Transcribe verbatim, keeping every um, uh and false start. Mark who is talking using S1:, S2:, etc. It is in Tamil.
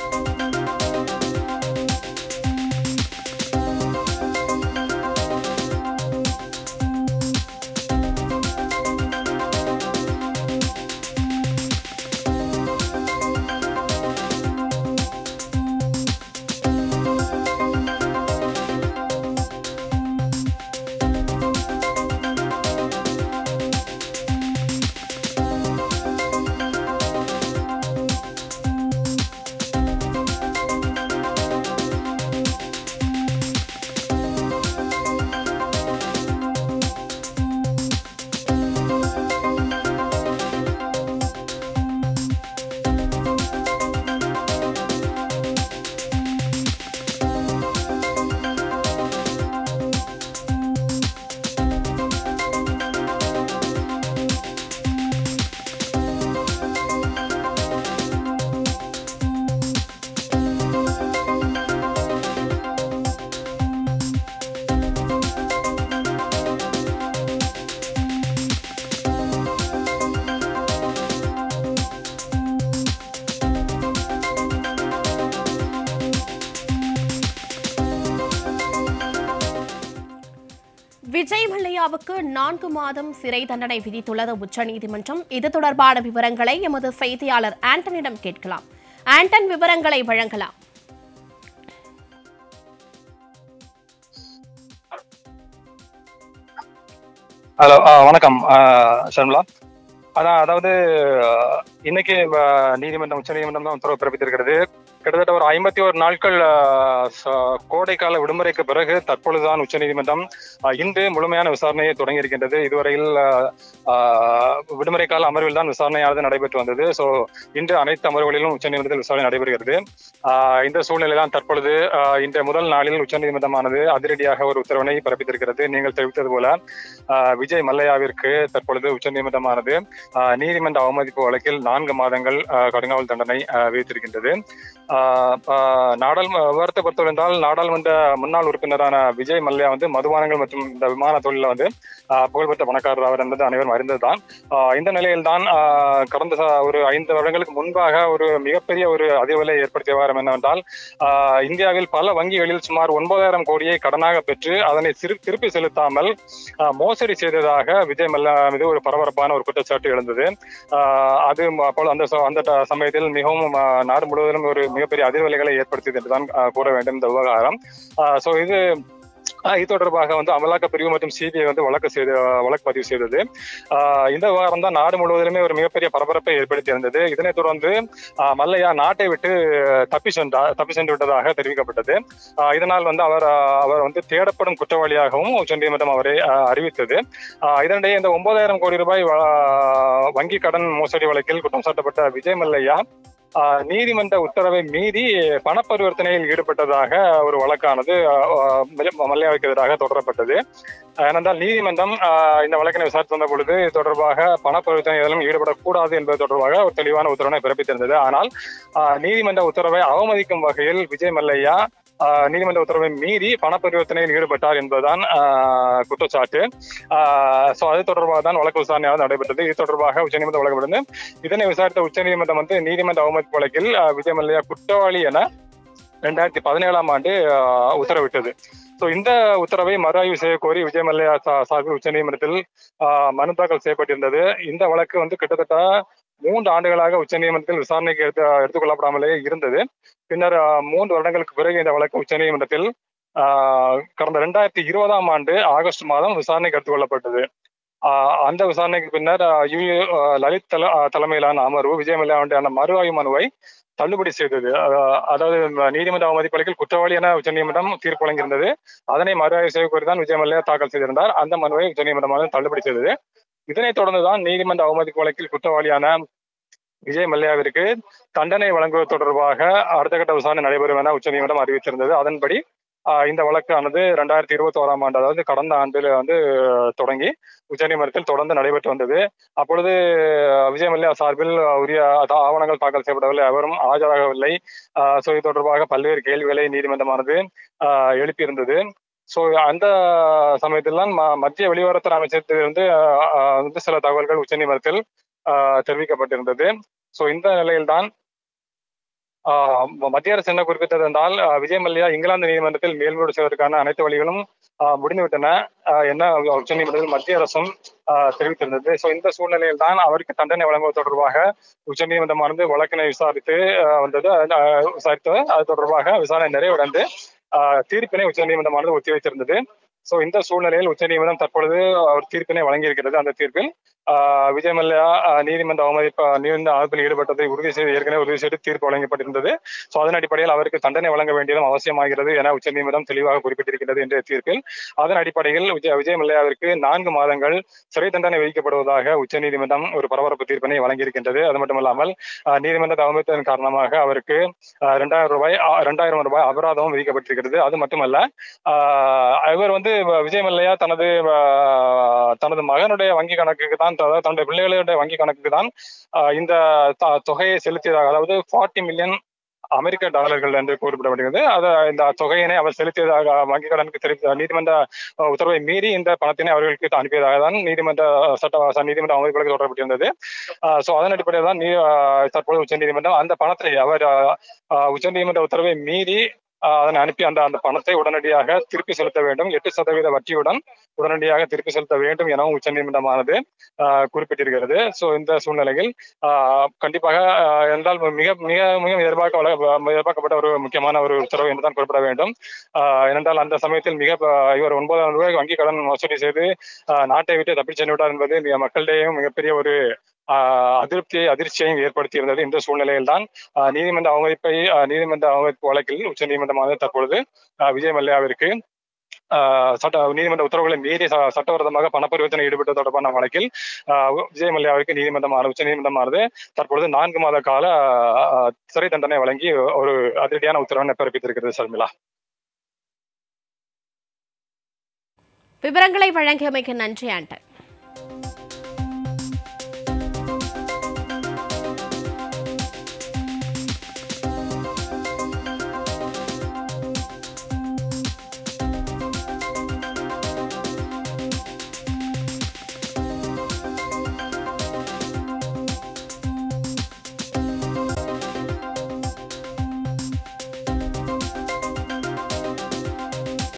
S1: விஜய் மல்லையாவுக்கு நான்கு மாதம் சிறை தண்டனை விதித்துள்ளது உச்சநீதிமன்றம். இது தொடர்பான விவரங்களை எமது செய்தியாளர் ஆண்டனிடம் கேட்கலாம். ஆண்டன், விவரங்களை வழங்கலாம்.
S2: ஹலோ, வணக்கம் ஷர்மிளா. அதான், அதாவது இன்னைக்கு நீதிமன்றம் உச்ச நீதிமன்றம் தான் உத்தரவு பிறப்பித்திருக்கிறது. கிட்டத்தட்ட ஒரு ஐம்பத்தி ஒரு நாட்கள் கோடைக்கால விடுமுறைக்கு பிறகு தற்பொழுதுதான் உச்ச நீதிமன்றம் இன்று முழுமையான விசாரணையை தொடங்கி இருக்கின்றது. இதுவரையில் விடுமுறை கால அமர்வில் தான் விசாரணையானது நடைபெற்று வந்தது. ஸோ இன்று அனைத்து அமர்வுகளிலும் உச்சநீதிமன்றத்தில் விசாரணை நடைபெறுகிறது. இந்த சூழ்நிலை தான் தற்பொழுது இன்றைய முதல் நாளில் உச்சநீதிமன்றமானது அதிரடியாக ஒரு உத்தரவினை பிறப்பித்திருக்கிறது. நீங்கள் தெரிவித்தது போல விஜய் மல்லையாவிற்கு தற்பொழுது உச்சநீதிமன்றமானது நீதிமன்ற அவமதிப்பு வழக்கில் நான்கு மாதங்கள் கடுங்காவல் தண்டனை விதித்திருக்கின்றது. நாடாளுமன்ற விவரத்தை பொறுத்தவரைந்தால் நாடாளுமன்ற முன்னாள் உறுப்பினரான விஜய் மல்லையா வந்து மதுபானங்கள் மற்றும் இந்த விமான தொழில வந்து புகழ்பெற்ற பணக்காரர் அவர் என்பது அனைவரும் அறிந்ததுதான். இந்த நிலையில் தான் கடந்த ஒரு ஐந்து வருடங்களுக்கு முன்பாக ஒரு மிகப்பெரிய ஒரு அதிர்வலை ஏற்படுத்திய வாரம் என்னவென்றால், இந்தியாவில் பல வங்கிகளில் சுமார் ஒன்பதாயிரம் கோடியை கடனாக பெற்று அதனை திருப்பி செலுத்தாமல் மோசடி செய்ததாக விஜய் மல்லையா மீது ஒரு பரபரப்பான ஒரு குற்றச்சாட்டு எழுந்தது. அது அப்போது அந்த அந்த சமயத்தில் மிகவும் நாடு முழுவதிலும் ஒரு மிகப்பெரிய அதிர்வலைகளை ஏற்படுத்தியது என்றுதான் கூற வேண்டும் இந்த விவகாரம். சோ இது இது தொடர்பாக வந்து அமலாக்க பிரிவு மற்றும் சிபிஐ வந்து வழக்கு செய்து வழக்கு பதிவு செய்தது. இந்த விவகாரம் தான் நாடு முழுவதிலுமே ஒரு மிகப்பெரிய பரபரப்பை ஏற்படுத்தி இருந்தது. இதனைத் தொடர்ந்து மல்லையா நாட்டை விட்டு தப்பி சென்றார் தப்பி சென்று விட்டதாக தெரிவிக்கப்பட்டது. இதனால் வந்து அவர் அவர் வந்து தேடப்படும் குற்றவாளியாகவும் உச்சநீதிமன்றம் அவரை அறிவித்தது. இதனிடையே இந்த ஒன்பதாயிரம் கோடி ரூபாய் வங்கி கடன் மோசடி வழக்கில் குற்றம் சாட்டப்பட்ட விஜய் மல்லையா நீதிமன்ற உத்தரவை மீறி பண பரிவர்த்தனையில் ஈடுபட்டதாக ஒரு வழக்கானது மல்லையாவுக்கு எதிராக தொடரப்பட்டது. ஏனென்றால் நீதிமன்றம் இந்த வழக்கினை விசாரித்து வந்த பொழுது இது தொடர்பாக பண பரிவர்த்தனையிலும் ஈடுபடக்கூடாது என்பது தொடர்பாக ஒரு தெளிவான உத்தரவினை பிறப்பித்திருந்தது. ஆனால் நீதிமன்ற உத்தரவை அவமதிக்கும் வகையில் விஜய் மல்லையா நீதிமன்ற உத்தரவை மீறி பண பரிவர்த்தனையில் ஈடுபட்டார் என்பதுதான் குற்றச்சாட்டு. சோ அது தொடர்பாக தான் வழக்கு விசாரணையாக நடைபெற்றது. இது தொடர்பாக உச்சநீதிமன்றம் வழங்கப்பட்டது. இதனை விசாரித்த உச்சநீதிமன்றம் வந்து நீதிமன்ற அவமதிப்பு வழக்கில் விஜய் மல்லையா குற்றவாளி என இரண்டாயிரத்தி பதினேழாம் ஆண்டு உத்தரவிட்டது. ஸோ இந்த உத்தரவை மறு ஆய்வு செய்ய கோரி விஜய் மல்லையா சார்பில் உச்சநீதிமன்றத்தில் மனு தாக்கல் செய்யப்பட்டிருந்தது. இந்த வழக்கு வந்து கிட்டத்தட்ட மூன்று ஆண்டுகளாக உச்சநீதிமன்றத்தில் விசாரணைக்கு எடுத்து எடுத்துக் கொள்ளப்படாமலே இருந்தது. பின்னர் மூன்று வருடங்களுக்கு பிறகு இந்த வழக்கு உச்சநீதிமன்றத்தில் ஆஹ் கடந்த இரண்டாயிரத்தி இருபதாம் ஆண்டு ஆகஸ்ட் மாதம் விசாரணைக்கு எடுத்துக் கொள்ளப்பட்டது. ஆஹ் அந்த விசாரணைக்கு பின்னர் யு லலித் தல தலைமையிலான அமர்வு விஜய் மல்லையாவுடைய மறு ஆய்வு மனுவை தள்ளுபடி செய்தது. அதாவது நீதிமன்ற அவமதிப்பு வழக்கில் குற்றவாளி என உச்சநீதிமன்றம் தீர்ப்பு வழங்கியிருந்தது. அதனை மறு ஆய்வு செய்ய கோரிதான் விஜய் மல்லையா தாக்கல் செய்திருந்தார். அந்த மனுவை உச்சநீதிமன்றம் தள்ளுபடி செய்தது. இதனைத் தொடர்ந்துதான் நீதிமன்ற அவமதிப்பு வழக்கில் குற்றவாளியான விஜய் மல்லையாவிற்கு தண்டனை வழங்குவது தொடர்பாக அடுத்த கட்ட விசாரணை நடைபெறும் என உச்சநீதிமன்றம் அறிவித்திருந்தது. அதன்படி இந்த வழக்கானது இரண்டாயிரத்தி இருபத்தி ஓராம் ஆண்டு, அதாவது கடந்த ஆண்டில் வந்து தொடங்கி உச்சநீதிமன்றத்தில் தொடர்ந்து நடைபெற்று வந்தது. அப்பொழுது விஜய் மல்லையா சார்பில் உரிய ஆவணங்கள் தாக்கல் செய்யப்படவில்லை, அவரும் ஆஜராகவில்லை. ஸோ இது தொடர்பாக பல்வேறு கேள்விகளை நீதிமன்றமானது எழுப்பியிருந்தது. ஸோ அந்த சமயத்தில்தான் மத்திய வெளியுறவுத்துறை அமைச்சகத்திலிருந்து வந்து சில தகவல்கள் உச்சநீதிமன்றத்தில் தெரிவிக்கப்பட்டிருந்தது. ஸோ இந்த நிலையில்தான் மத்திய அரசு என்ன குறிப்பிட்டது என்றால் விஜய் மல்லையா இங்கிலாந்து நீதிமன்றத்தில் மேல்முறையீடு செய்வதற்கான அனைத்து வழிகளும் முடிந்துவிட்டன. என்ன உச்சநீதிமன்றத்தில் மத்திய அரசும் தெரிவித்திருந்தது. ஸோ இந்த சூழ்நிலையில் தான் அவருக்கு தண்டனை வழங்குவது தொடர்பாக உச்சநீதிமன்றமானது வழக்கினை விசாரித்து வந்தது. விசாரித்து அது தொடர்பாக விசாரணை நிறைவடைந்து தீர்ப்பினை உச்சநீதிமன்றமானது ஒத்திவைத்திருந்தது. ஸோ இந்த சூழ்நிலையில் உச்சநீதிமன்றம் தற்பொழுது ஒரு தீர்ப்பினை வழங்கியிருக்கிறது. அந்த தீர்ப்பில் விஜய் மல்லையா நீதிமன்ற அவமதிப்பு நீதிமன்ற அவமதிப்பில் ஈடுபட்டதை உறுதி செய்து ஏற்கனவே உறுதி செய்து தீர்ப்பு வழங்கப்பட்டிருந்தது. ஸோ அதன் அடிப்படையில் அவருக்கு தண்டனை வழங்க வேண்டியதும் அவசியமாகிறது என உச்சநீதிமன்றம் தெளிவாக குறிப்பிட்டிருக்கிறது என்ற தீர்ப்பில். அதன் அடிப்படையில் விஜய் விஜய் மல்லையாவிற்கு நான்கு மாதங்கள் சிறை தண்டனை விதிக்கப்படுவதாக உச்சநீதிமன்றம் ஒரு பரபரப்பு தீர்ப்பினை வழங்கியிருக்கின்றது. அது மட்டுமல்லாமல் நீதிமன்ற அவமதிப்பின் காரணமாக அவருக்கு இரண்டாயிரம் ரூபாய் இரண்டாயிரம் ரூபாய் அபராதமும் விதிக்கப்பட்டிருக்கிறது. அது மட்டுமல்ல, இவர் வந்து விஜய் மல்லையா தனது தனது மகனுடைய வங்கி கணக்குக்கு தான், தன்னுடைய பிள்ளைகளுடைய வங்கி கணக்குக்கு தான் இந்த தொகையை செலுத்தியதாக, அதாவது ஃபார்ட்டி மில்லியன் அமெரிக்க டாலர்கள் என்று குறிப்பிடப்படுகிறது. அது இந்த தொகையினை அவர் செலுத்தியதாக வங்கி கடனுக்கு தெரிவித்த நீதிமன்ற உத்தரவை மீறி இந்த பணத்தினை அவர்களுக்கு அனுப்பியதாக தான் நீதிமன்ற சட்ட நீதிமன்ற அமைப்புகளுக்கு தொடரப்பட்டிருந்தது. ஸோ அதன் அடிப்படையில் தான் தற்போது உச்சநீதிமன்றம் அந்த பணத்தை அவர் உச்சநீதிமன்ற உத்தரவை மீறி அதனை அனுப்பி அந்த அந்த பணத்தை உடனடியாக திருப்பி செலுத்த வேண்டும், எட்டு சதவீத வட்டியுடன் உடனடியாக திருப்பி செலுத்த வேண்டும் எனவும் உச்சநீதிமன்றமானது குறிப்பிட்டிருக்கிறது. ஸோ இந்த சூழ்நிலையில் கண்டிப்பாக என்றால் மிக மிக மிக எதிர்பார்க்க எதிர்பார்க்கப்பட்ட ஒரு முக்கியமான ஒரு உத்தரவு என்றுதான் குறிப்பிட வேண்டும். ஏனென்றால் அந்த சமயத்தில் மிக இவர் ஒன்பதாயிரம் ரூபாய் வங்கி கடன் வசூலி செய்து நாட்டை விட்டு தப்பிச் சென்று விட்டார் என்பது மக்களிடையும் மிகப்பெரிய ஒரு அதிருப்தியை அதிர்ச்சியையும் ஏற்படுத்தி இருந்தது. இந்த சூழ்நிலையில் தான் நீதிமன்ற அவமதிப்பை நீதிமன்ற அவமதிப்பு வழக்கில் உச்ச நீதிமன்றமானது தற்பொழுது விஜய் மல்லையாவிற்கு சட்ட நீதிமன்ற உத்தரவுகளை மீறி சட்டவிரோதமாக பணப்பரிவர்த்தனை ஈடுபட்டது தொடர்பான வழக்கில் விஜய் மல்லையாவிற்கு நீதிமன்றமான உச்ச நீதிமன்றமானது தற்பொழுது நான்கு மாத கால சிறை தண்டனை வழங்கி ஒரு அதிரடியான உத்தரவினை பிறப்பித்திருக்கிறது. சர்மிளா,
S1: விவரங்களை வழங்கியமைக்கு நன்றி ஆண்டன்.